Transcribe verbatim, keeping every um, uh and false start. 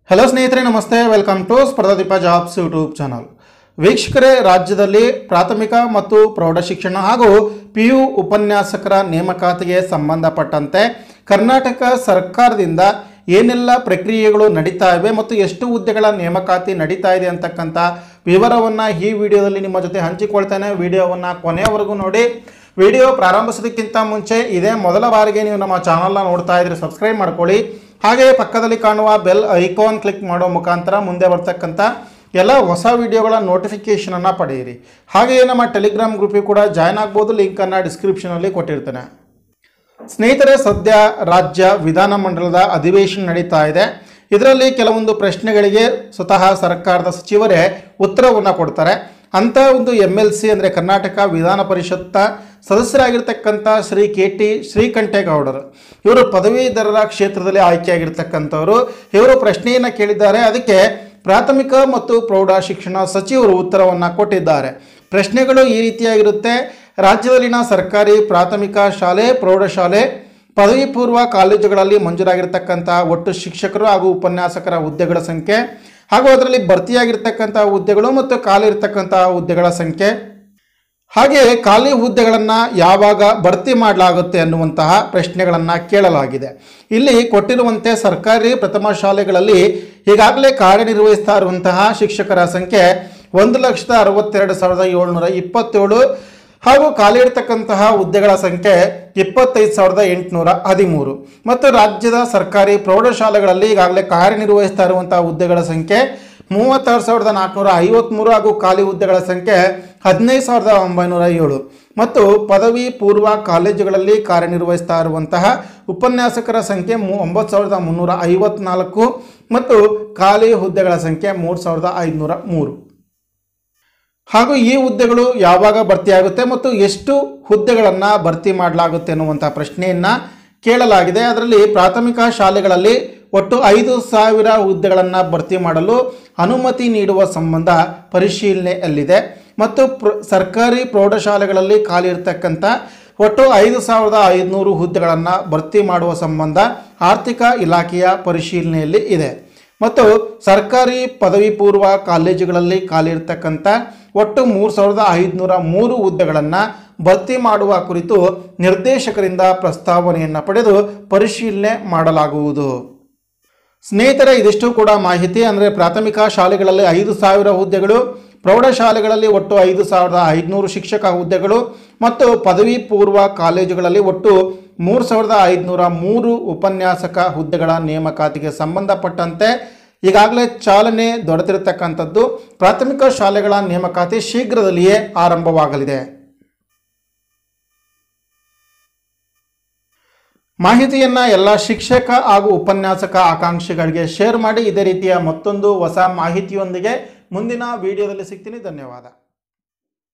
Hello ಸ್ನೇಹಿತರೆ, ನಮಸ್ತೆ. Welcome to Spardhadeepa jobs YouTube channel. ವೀಕ್ಷಕರೇ, ರಾಜ್ಯದಲ್ಲಿ ಪ್ರಾಥಮಿಕ ಮತ್ತು ಪ್ರೌಢಶಿಕ್ಷಣ ಹಾಗೂ ಪಿ ಯು ಉಪನ್ಯಾಸಕರ ನೇಮಕಾತಿಗೆ ಸಂಬಂಧಪಟ್ಟಂತೆ ಕರ್ನಾಟಕ ಸರ್ಕಾರದಿಂದ ಏನೆಲ್ಲ ಪ್ರಕ್ರಿಯೆಗಳು ನಡೀತಾ ಇವೆ ಮತ್ತು ಎಷ್ಟು ಹುದ್ದೆಗಳ ನೇಮಕಾತಿ ನಡೀತಾ ಇದೆ ಅಂತಕ್ಕಂಥ ವಿವರವನ್ನು ಈ ವಿಡಿಯೋದಲ್ಲಿ ನಿಮ್ಮ ಜೊತೆ ಹಂಚಿಕೊಳ್ತೇನೆ. ವಿಡಿಯೋವನ್ನು ಕೊನೆಯವರೆಗೂ ನೋಡಿ. ವಿಡಿಯೋ ಪ್ರಾರಂಭಿಸೋದಕ್ಕಿಂತ ಮುಂಚೆ ಇದೇ ಮೊದಲ ಬಾರಿಗೆ ನೀವು ನಮ್ಮ ಚಾನಲ್ನ ನೋಡ್ತಾ ಇದ್ರೆ ಸಬ್ಸ್ಕ್ರೈಬ್ ಮಾಡ್ಕೊಳ್ಳಿ. ಹಾಗೆಯೇ ಪಕ್ಕದಲ್ಲಿ ಕಾಣುವ ಬೆಲ್ ಐಕಾನ್ ಕ್ಲಿಕ್ ಮಾಡೋ ಮುಖಾಂತರ ಮುಂದೆ ಬರ್ತಕ್ಕಂಥ ಎಲ್ಲ ಹೊಸ ವಿಡಿಯೋಗಳ ನೋಟಿಫಿಕೇಷನನ್ನು ಪಡೆಯಿರಿ. ಹಾಗೆಯೇ ನಮ್ಮ ಟೆಲಿಗ್ರಾಮ್ ಗ್ರೂಪಿಗೆ ಕೂಡ ಜಾಯ್ನ್ ಆಗ್ಬೋದು. ಲಿಂಕನ್ನು ಡಿಸ್ಕ್ರಿಪ್ಷನಲ್ಲಿ ಕೊಟ್ಟಿರ್ತೇನೆ. ಸ್ನೇಹಿತರೆ, ಸದ್ಯ ರಾಜ್ಯ ವಿಧಾನಮಂಡಲದ ಅಧಿವೇಶನ ನಡೀತಾ ಇದೆ. ಇದರಲ್ಲಿ ಕೆಲವೊಂದು ಪ್ರಶ್ನೆಗಳಿಗೆ ಸ್ವತಃ ಸರ್ಕಾರದ ಸಚಿವರೇ ಉತ್ತರವನ್ನು ಕೊಡ್ತಾರೆ. ಅಂಥ ಒಂದು ಎಮ್ ಎಲ್ ಸಿ ಅಂದರೆ ಕರ್ನಾಟಕ ವಿಧಾನ ಪರಿಷತ್ತ ಸದಸ್ಯರಾಗಿರ್ತಕ್ಕಂಥ ಶ್ರೀ ಕೆ ಟಿ ಶ್ರೀಕಂಠೇಗೌಡರು, ಇವರು ಪದವೀಧರರ ಕ್ಷೇತ್ರದಲ್ಲಿ ಆಯ್ಕೆಯಾಗಿರ್ತಕ್ಕಂಥವರು. ಇವರು ಪ್ರಶ್ನೆಯನ್ನು ಕೇಳಿದ್ದಾರೆ. ಅದಕ್ಕೆ ಪ್ರಾಥಮಿಕ ಮತ್ತು ಪ್ರೌಢ ಶಿಕ್ಷಣ ಸಚಿವರು ಉತ್ತರವನ್ನು ಕೊಟ್ಟಿದ್ದಾರೆ. ಪ್ರಶ್ನೆಗಳು ಈ ರೀತಿಯಾಗಿರುತ್ತೆ. ರಾಜ್ಯದಲ್ಲಿನ ಸರ್ಕಾರಿ ಪ್ರಾಥಮಿಕ ಶಾಲೆ, ಪ್ರೌಢಶಾಲೆ, ಪದವಿ ಪೂರ್ವ ಕಾಲೇಜುಗಳಲ್ಲಿ ಮಂಜೂರಾಗಿರ್ತಕ್ಕಂಥ ಒಟ್ಟು ಶಿಕ್ಷಕರು ಹಾಗೂ ಉಪನ್ಯಾಸಕರ ಹುದ್ದೆಗಳ ಸಂಖ್ಯೆ ಹಾಗೂ ಅದರಲ್ಲಿ ಭರ್ತಿಯಾಗಿರ್ತಕ್ಕಂಥ ಹುದ್ದೆಗಳು ಮತ್ತು ಖಾಲಿ ಇರತಕ್ಕಂಥ ಹುದ್ದೆಗಳ ಸಂಖ್ಯೆ, ಹಾಗೆಯೇ ಖಾಲಿ ಹುದ್ದೆಗಳನ್ನು ಯಾವಾಗ ಭರ್ತಿ ಮಾಡಲಾಗುತ್ತೆ ಅನ್ನುವಂತಹ ಪ್ರಶ್ನೆಗಳನ್ನು ಕೇಳಲಾಗಿದೆ. ಇಲ್ಲಿ ಕೊಟ್ಟಿರುವಂತೆ ಸರ್ಕಾರಿ ಪ್ರಥಮ ಶಾಲೆಗಳಲ್ಲಿ ಈಗಾಗಲೇ ಕಾರ್ಯನಿರ್ವಹಿಸ್ತಾ ಇರುವಂತಹ ಶಿಕ್ಷಕರ ಸಂಖ್ಯೆ ಒಂದು ಲಕ್ಷದ ಅರವತ್ತೆರಡು ಸಾವಿರದ ಏಳ್ನೂರ ಇಪ್ಪತ್ತೇಳು ಹಾಗೂ ಖಾಲಿ ಇರತಕ್ಕಂತಹ ಹುದ್ದೆಗಳ ಸಂಖ್ಯೆ ಇಪ್ಪತ್ತೈದು ಸಾವಿರದ ಎಂಟುನೂರ ಹದಿಮೂರು ಮತ್ತು ರಾಜ್ಯದ ಸರ್ಕಾರಿ ಪ್ರೌಢಶಾಲೆಗಳಲ್ಲಿ ಈಗಾಗಲೇ ಕಾರ್ಯನಿರ್ವಹಿಸ್ತಾ ಇರುವಂತಹ ಹುದ್ದೆಗಳ ಸಂಖ್ಯೆ ಮೂವತ್ತಾರು ಸಾವಿರದ ನಾಲ್ಕುನೂರ ಐವತ್ತ್ಮೂರು ಹಾಗೂ ಖಾಲಿ ಹುದ್ದೆಗಳ ಸಂಖ್ಯೆ ಹದಿನೈದು ಸಾವಿರದ ಒಂಬೈನೂರ ಏಳು ಮತ್ತು ಪದವಿ ಪೂರ್ವ ಕಾಲೇಜುಗಳಲ್ಲಿ ಕಾರ್ಯನಿರ್ವಹಿಸ್ತಾ ಇರುವಂತಹ ಉಪನ್ಯಾಸಕರ ಸಂಖ್ಯೆ ಮೂ ಒಂಬತ್ತು ಸಾವಿರದ ಮುನ್ನೂರ ಐವತ್ನಾಲ್ಕು ಮತ್ತು ಖಾಲಿ ಹುದ್ದೆಗಳ ಸಂಖ್ಯೆ ಮೂರು ಸಾವಿರದ ಐದುನೂರ ಮೂರು ಹಾಗೂ ಈ ಹುದ್ದೆಗಳು ಯಾವಾಗ ಭರ್ತಿಯಾಗುತ್ತೆ ಮತ್ತು ಎಷ್ಟು ಹುದ್ದೆಗಳನ್ನು ಭರ್ತಿ ಮಾಡಲಾಗುತ್ತೆ ಅನ್ನುವಂಥ ಪ್ರಶ್ನೆಯನ್ನು ಕೇಳಲಾಗಿದೆ. ಅದರಲ್ಲಿ ಪ್ರಾಥಮಿಕ ಶಾಲೆಗಳಲ್ಲಿ ಒಟ್ಟು ಐದು ಸಾವಿರ ಹುದ್ದೆಗಳನ್ನು ಭರ್ತಿ ಮಾಡಲು ಅನುಮತಿ ನೀಡುವ ಸಂಬಂಧ ಪರಿಶೀಲನೆಯಲ್ಲಿದೆ ಮತ್ತು ಪ್ರ ಸರ್ಕಾರಿ ಪ್ರೌಢಶಾಲೆಗಳಲ್ಲಿ ಖಾಲಿ ಇರತಕ್ಕಂಥ ಒಟ್ಟು ಐದು ಸಾವಿರದ ಐದುನೂರು ಹುದ್ದೆಗಳನ್ನು ಭರ್ತಿ ಮಾಡುವ ಸಂಬಂಧ ಆರ್ಥಿಕ ಇಲಾಖೆಯ ಪರಿಶೀಲನೆಯಲ್ಲಿ ಇದೆ ಮತ್ತು ಸರ್ಕಾರಿ ಪದವಿ ಪೂರ್ವ ಕಾಲೇಜುಗಳಲ್ಲಿ ಖಾಲಿ ಇರತಕ್ಕಂಥ ಒಟ್ಟು ಮೂರು ಸಾವಿರದ ಐದುನೂರ ಮೂರು ಹುದ್ದೆಗಳನ್ನು ಭರ್ತಿ ಮಾಡುವ ಕುರಿತು ನಿರ್ದೇಶಕರಿಂದ ಪ್ರಸ್ತಾವನೆಯನ್ನು ಪಡೆದು ಪರಿಶೀಲನೆ ಮಾಡಲಾಗುವುದು. ಸ್ನೇಹಿತರೆ, ಇದಿಷ್ಟು ಕೂಡ ಮಾಹಿತಿ. ಅಂದರೆ ಪ್ರಾಥಮಿಕ ಶಾಲೆಗಳಲ್ಲಿ ಐದು ಸಾವಿರ ಹುದ್ದೆಗಳು, ಪ್ರೌಢಶಾಲೆಗಳಲ್ಲಿ ಒಟ್ಟು ಐದು ಸಾವಿರದ ಐದುನೂರು ಶಿಕ್ಷಕ ಹುದ್ದೆಗಳು ಮತ್ತು ಪದವಿ ಪೂರ್ವ ಕಾಲೇಜುಗಳಲ್ಲಿ ಒಟ್ಟು ಮೂರು ಸಾವಿರದ ಐದುನೂರ ಮೂರು ಉಪನ್ಯಾಸಕ ಹುದ್ದೆಗಳ ನೇಮಕಾತಿಗೆ ಸಂಬಂಧಪಟ್ಟಂತೆ ಈಗಾಗಲೇ ಚಾಲನೆ ದೊರೆತಿರತಕ್ಕಂಥದ್ದು. ಪ್ರಾಥಮಿಕ ಶಾಲೆಗಳ ನೇಮಕಾತಿ ಶೀಘ್ರದಲ್ಲಿಯೇ ಆರಂಭವಾಗಲಿದೆ. ಮಾಹಿತಿಯನ್ನು ಎಲ್ಲ ಶಿಕ್ಷಕ ಹಾಗೂ ಉಪನ್ಯಾಸಕ ಆಕಾಂಕ್ಷಿಗಳಿಗೆ ಶೇರ್ ಮಾಡಿ. ಇದೇ ರೀತಿಯ ಮತ್ತೊಂದು ಹೊಸ ಮಾಹಿತಿಯೊಂದಿಗೆ ಮುಂದಿನ ವಿಡಿಯೋದಲ್ಲಿ ಸಿಗ್ತೀನಿ. ಧನ್ಯವಾದ.